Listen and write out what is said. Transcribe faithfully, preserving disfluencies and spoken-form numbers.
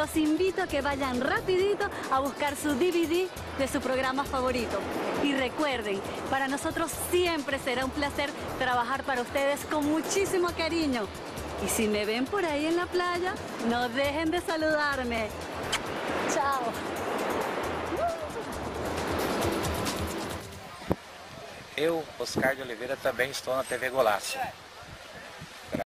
los invito a que vayan rapidito a buscar su D V D de su programa favorito. Y recuerden, para nosotros siempre será un placer trabajar para ustedes con muchísimo cariño. Y si me ven por ahí en la playa, no dejen de saludarme. Chao. Eu, Oscar de Oliveira, também estou na T V Golaço.